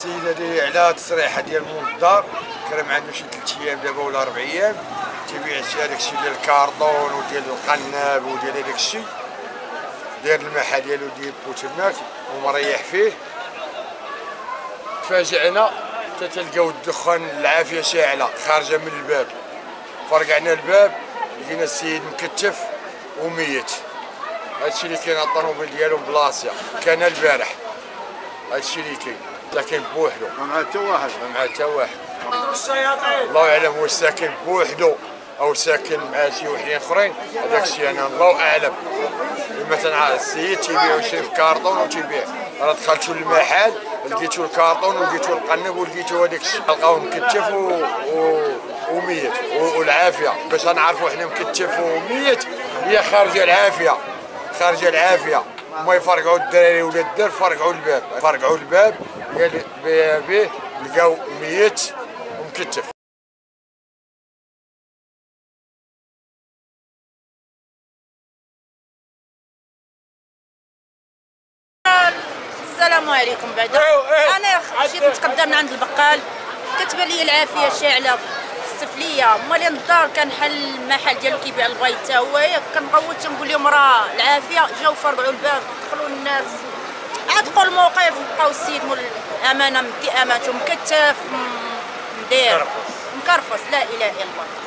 السيد هذه على تصريحه ديال مول الدار، كان ما عندوش 3 ايام دابا ولا 4 ايام، تيبيع هذاك الشيء ديال الكارطون وديال القناب وديال هذاك الشيء، داير المحل ديالو ديبو تماك ومريح فيه. تفاجئنا تلقاو الدخان العافيه شاعله خارجه من الباب، فرقعنا الباب لقينا السيد مكتف وميت. هادشي اللي كاين على الطوموبيل ديالو بلاصيا، كان البارح هادشي اللي كاين، ساكن بوحدو ما مع حتى واحد، ما مع حتى واحد. الله يعلم واش ساكن بوحدو او ساكن مع شي وحدين اخرين، هذاك الشيء انا الله اعلم. مثلا السيد تيبيع ويشري في كارطون وتيبيع، انا دخلتو للمحل لقيتو الكارطون ولقيتو القنب ولقيتو هذاك الشيء، لقاوه مكتف وميت والعافيه. باش نعرفوا حنا مكتف وميت هي خارجه العافيه، خارجه العافيه. هما يفرقعوا الدراري ولا الدار، فرقعوا الباب، فرقعوا الباب به لقاو ميت ومكتف. السلام عليكم. بعدا انا مشيت نتقدم من عند البقال، كتبان لي العافيه شاعله في السفليه، مالي الدار كنحل المحل ديالو كيبيع البيض حتى هو، كنغوت تنقول لهم راه العافيه، جاو فرقعوا الباب دخلوا الناس، عتقوا الموقف، لقاو السيد مول الامانه مدي امانته مكتف مدير مكرفص. لا اله الا الله.